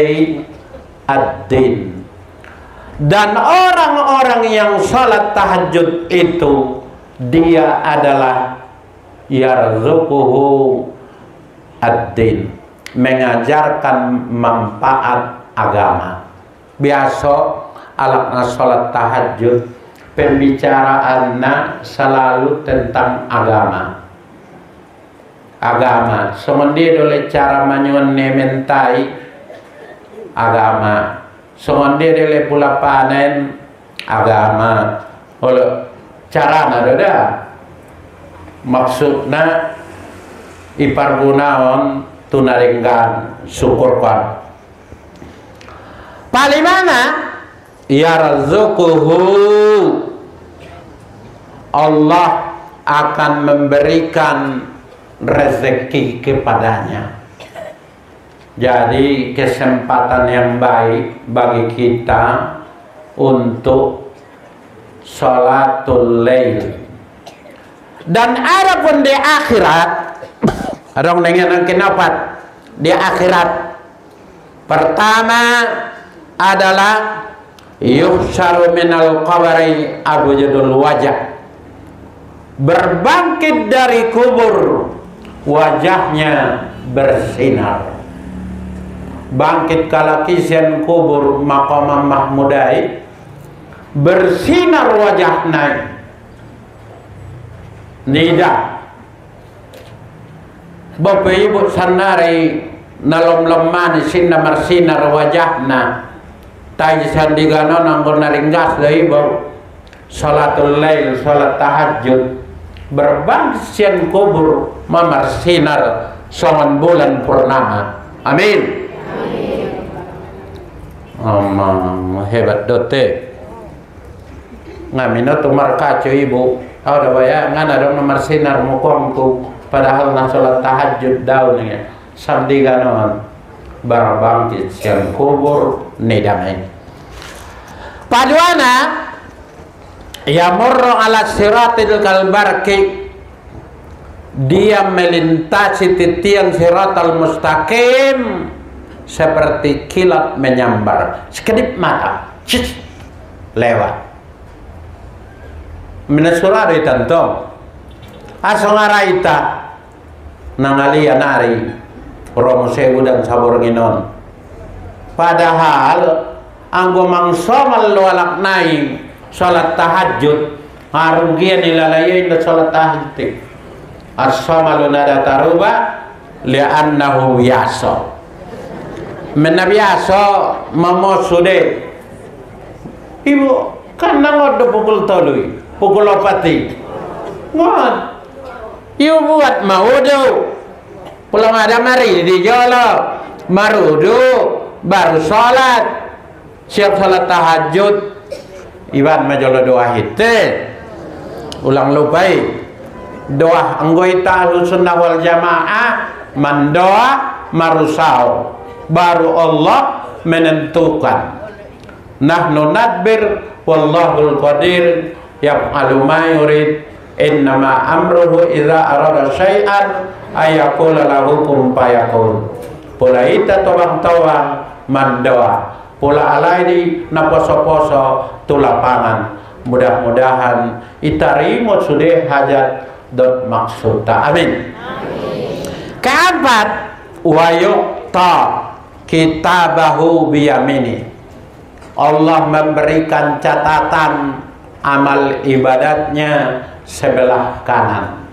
ad-din dan orang-orang yang salat tahajud itu dia adalah yarzuquhu ad-din mengajarkan manfaat agama. Biasa alakna salat tahajud pembicaraannya selalu tentang agama. Agama semondi oleh cara manyun nementai agama semondi oleh pula panen agama oleh cara nada maksudnya ipargunaon tunaringgan syukurkan palimana yarzuquhu Allah akan memberikan rezeki kepadanya jadi kesempatan yang baik bagi kita untuk sholatul lail dan adapun di akhirat adong dengan kenapa di akhirat pertama adalah yuhsyaru minal qabri abjadul wajah berbangkit dari kubur wajahnya bersinar bangkit kala kisian kubur maqam mahmudai bersinar wajahnya nida Bapak Ibu sanari nalom lemani sinna marsinar wajahna taji sandigano nanggon naringgas dari bau salatul lail salat tahajud berbangsian kubur mamarsinar songon bulan purnama amin hebat dote ngamino tumar kacu ibu ada baya ngana dong mamarsinar mukongku padahal na salat tahajud daunnya sandigano berbangkit siang kubur nidamai paduana yamurru ala siratil kalbarki dia melintasi titian siratal mustaqim seperti kilat menyambar sekedip mata lewat menesurari tantong asongaraita nangalia nari romo sewu dan sabor ginon padahal anggo mangsomal walak naing salat tahajud harugian ilalayain da salat tahajud as-samalu nada taruba li'annahu biasa menabiasa mamosude ibu kan nangod pukul tolui pukul opati ngon ibu buat maudu pulang ada mari di jolo marudu baru salat siap salat tahajud Iban majolo doa hite ulang lupai doa anggota Ahlus Sunnah wal Jamaah mendoa marusau baru Allah menentukan. Nahnu nadbir wallahul qadir yaf'alu ma yurid innama amruhu idza arada syai'an ayaqula lahu kun fayakun. Pula ita tawang-tawang mandoa pula alaidi na poso-poso tulapangan. Mudah-mudahan itarimut sudah hajat dot maksudta. Amin. Keempat, wa yuqta kitabahu biyamini. Allah memberikan catatan amal ibadatnya sebelah kanan.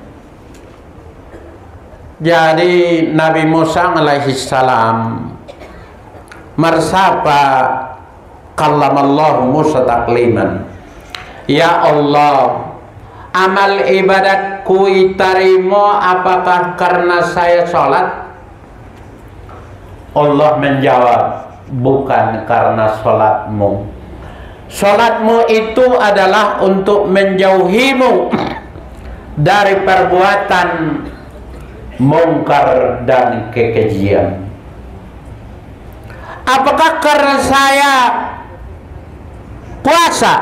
Jadi Nabi Musa alaihi salam mersapa kallamallahu Musa takliman. Ya Allah, amal ibadatku itarimo apakah karena saya sholat? Allah menjawab, bukan karena sholatmu. Sholatmu itu adalah untuk menjauhimu dari perbuatan mungkar dan kekejian. Apakah karena saya puasa?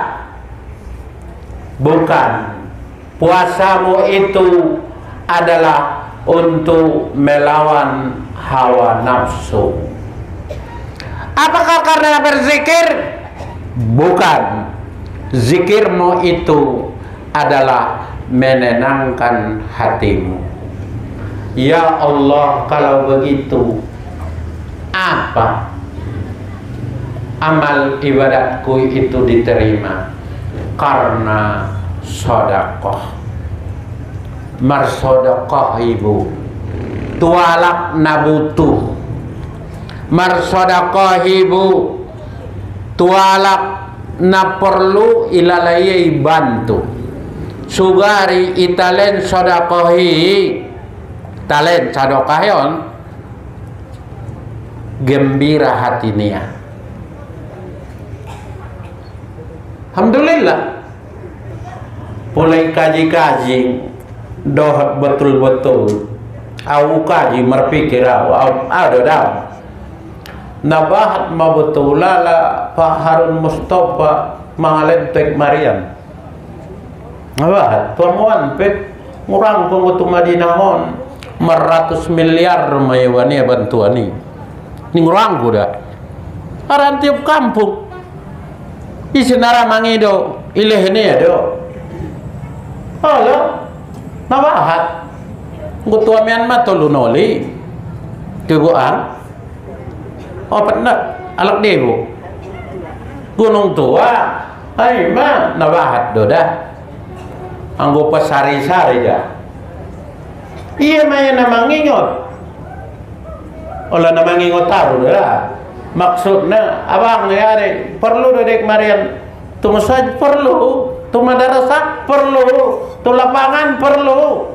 Bukan. Puasamu itu adalah untuk melawan hawa nafsu. Apakah karena berzikir? Bukan. Zikirmu itu adalah menenangkan hatimu. Ya Allah, kalau begitu apa amal ibadatku itu diterima? Karena sodakoh. Marsodakoh ibu tualak nabutuh. Marsodakoh ibu tualak na perlu ilalai bantu. Sugari italen sodakohi talen sadokayon gembira hatinya. Alhamdulillah. Mulai kaji-kaji doh betul-betul. Aku kaji berpikir ada dah. Nabahat mabutulala Pak Harun Mustafa mangalentek Marian. Nabahat tuan pek ngurang pengutu Madinahon 100 miliar mayawani bantuan ni. Ni ngurang kuda. Aran tiap kampung. Isinara mangido ilehne do. Halo. Nabahat. Ngutua Myanmar tolunoli. Keguang. Opat na alak devo. Gunung tua. Ay ma nabahat do dah. Anggo pasari-sari dah. Iya maya na mangingot. Ola na mangingot taruh dah. Maksudnya abang ngayari perlu dedek Marian tumusaj perlu, tu madrasah perlu, tu lapangan perlu.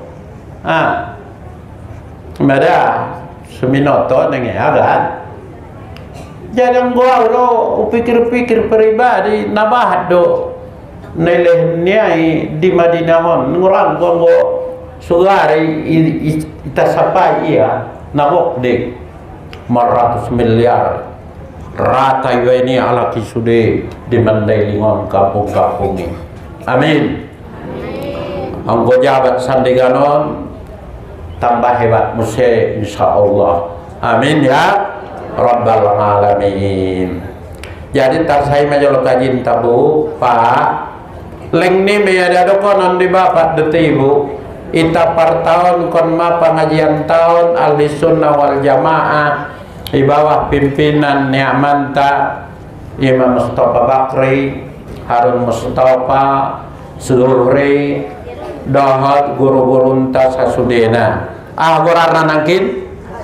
Mada seminoto nengagan. Jangan gua lo pikir-pikir pribadi nabah do nelehnya di Madinahon ngurang gua sugari itasapai ya nabok dek 100 miliar. Rata ini ala kisude di Mandailingon kampung-kampung ini. Amin. Anggo jabat sandiganon tambah hebat musye insyaallah. Amin ya rabbal alamin. Jadi tarsai majolo kajin tabu Pak leng ni me ada dokonon di bapak detibu ita par tahun kon ma pengajian tahun Ahli Sunnah wal Jamaah di bawah pimpinan Ni'manta Imam Mustafa Bakri, Harun Mustafa, Zuhri, Dohot, guru-guru tas Sasudena. Gurarna nangkin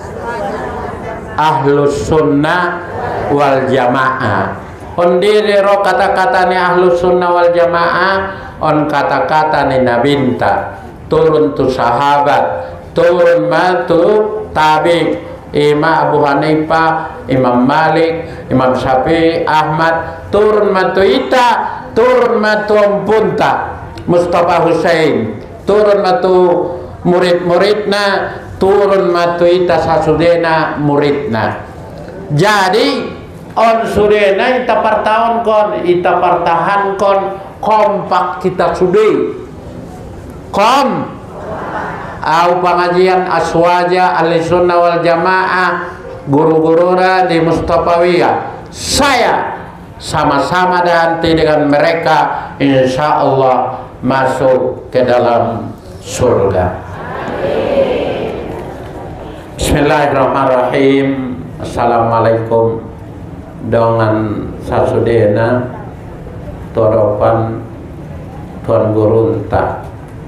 Ahlus Sunnah wal Jamaah. Ondire ro kata-kata ni Ahlus Sunnah wal Jamaah, on kata-kata ni Nabinta. Turun tu sahabat, turun matu tabi. Imam Abu Hanifah, Imam Malik, Imam Syafi'i, Ahmad, turun matu ita, turun matu punta. Mustafa Hussein, turun matu murid-muridna, turun matu ita sasudena muridna. Jadi on sudena ita pertahankon, ita pertahankon kompak kita sudi. Au pengajian aswaja al-sunnah wal jamaah guru-guruna di Mustafawiyah. Saya sama-sama nanti dengan mereka insya Allah masuk ke dalam surga. Bismillahirrahmanirrahim. Assalamualaikum dengan sasudena toropan tuan gurunta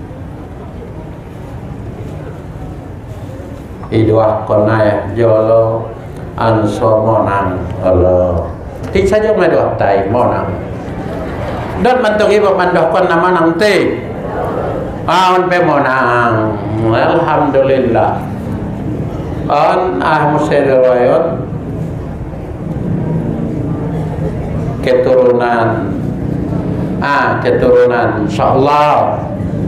iduah konaya jolo anso monang Allah ti saja medoh tai monang dan mantung ibu mandoh kon nama nang te aun pe monang alhamdulillah on musedewayot keturunan insyaallah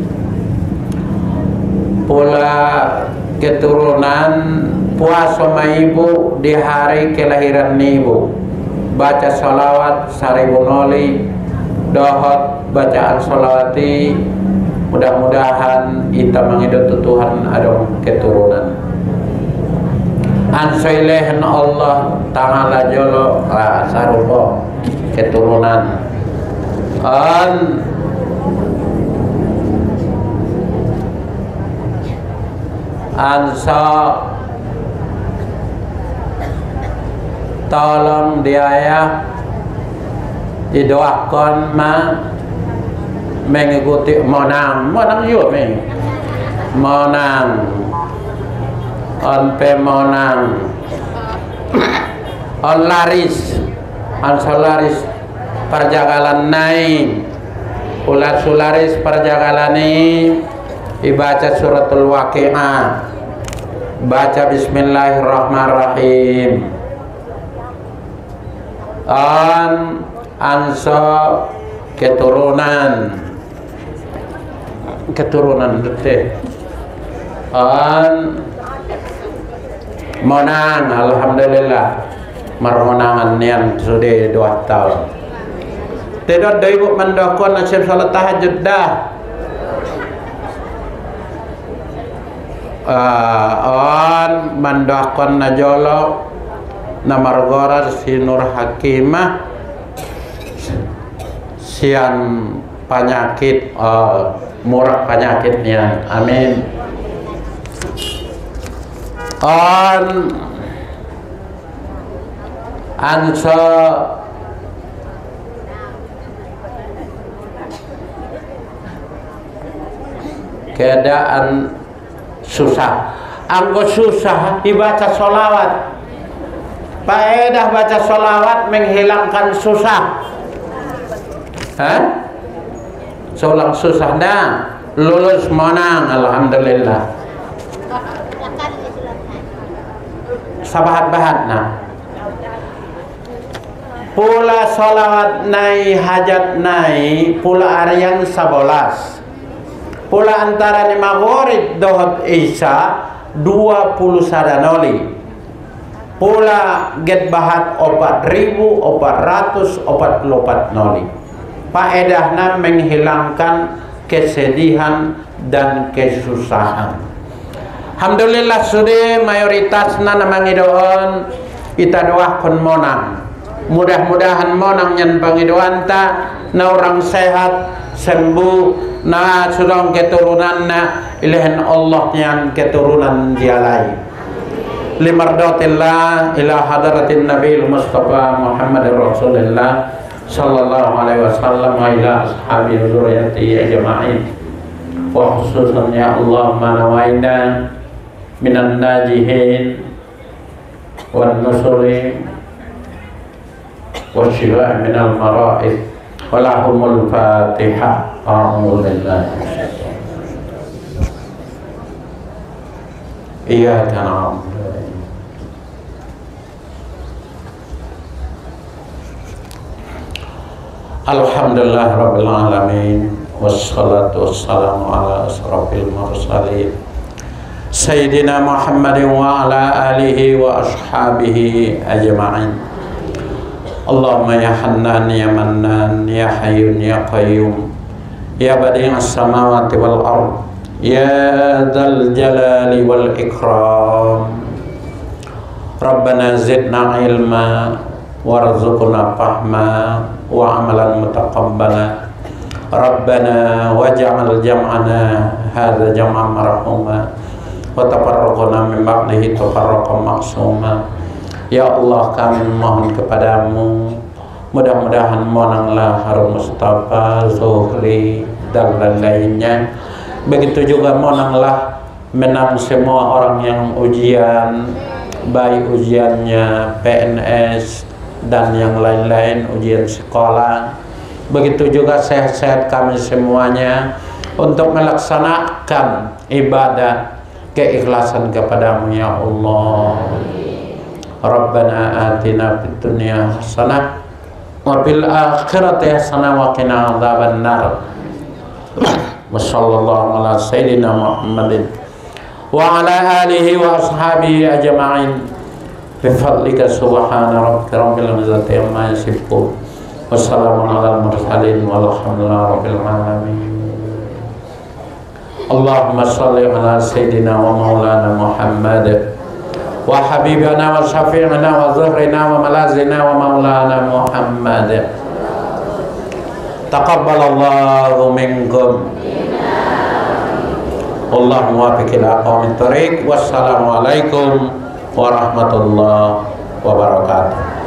pula keturunan puasa sama ibu di hari kelahiran ibu, baca salawat 1000 noli dohot bacaan salawati, mudah-mudahan kita menghidup Tuhan ada keturunan ansailehan Allah ta'ala jolo sarupo keturunan ansa tolong dia didoakan mengikuti monang yuk monang on pe monang on laris solaris perjagalan naik ulat solaris perjagalan ini dibaca suratul waqi'ah, baca bismillahirrahmanirrahim, anso keturunan detik monang alhamdulillah marmonangan nian sudah 2 tahun tidak ada ibu mendokon nasib salat tahajud dah on mendokon najolo namargora si Nur Hakimah sian penyakit murah penyakitnya amin on anso keadaan susah anggo susah dibaca sholawat faedah baca sholawat menghilangkan susah seorang susah dah lulus monang alhamdulillah sabahat-bahat nah pula sholawat nai hajat nai pula arian 11 pula antara ni maghrib dohot isya 20 sadanoli pula get bahat 4.444 noli faedahna menghilangkan kesedihan dan kesusahan. Alhamdulillah sudah mayoritasna namangidoon kita doakan monang. Mudah-mudahan monang yang pangidoanta na orang sehat sembuh na surang keturunanna ilahan Allah yang keturunan dia lain. Limardatillah ila hadratin Nabi Mustafa Muhammad Rasulullah sallallahu alaihi wasallam wa ila ashabi dzurriyyati ajma'in wa khususan ya Allah manawaina minan najihin wan nusuli wa shifa minal mara'id wa lahumul fatihah a'udzu billahi iyyaka na'budu alhamdulillah rabbil alamin wassalatu wassalamu ala asrafil mursalin Sayyidina Muhammadin wa ala alihi wa ashabihi ajma'in. Allahumma ya Hannan ya Mannan ya Hayyun ya Qayyum ya Badi'as samawati wal ard ya Dzal jalali wal ikram. Rabbana zidna ilma warzuqna fahma wa amalan mutaqabbala. Rabbana waj'al jam'ana hadza jam'an marhuma wa tafarraqna min ba'dihi tafarraqan ma'suma. Ya Allah, kami mohon kepadamu, mudah-mudahan monanglah Harun Mustafa, Zuhri dan lain-lainnya. Begitu juga monanglah menang semua orang yang ujian, baik ujiannya PNS dan yang lain-lain, ujian sekolah. Begitu juga sehat-sehat kami semuanya untuk melaksanakan ibadah keikhlasan kepadamu ya Allah. Rabbana atina fid dunya hasanah wa fil akhirati hasanah wa qina adzabannar. Wa sallallahu ala sayyidina Muhammadin wa ala alihi wa ashabihi ajma'in. Bi fadlika subhana rabbika rabbil izzati amma yasifun. Wassalamun ala mursalin walhamdulillahi rabbil alamin. Allahumma salli ala sayyidina wa maulana Muhammad wa habibana wa syafi'ina wa zuhrina wa malazina wa maulana Muhammad. Taqabbalallahu minkum. Allahumma muwaffiq ila aqwamit thariq. Wassalamu alaikum warahmatullahi wabarakatuh.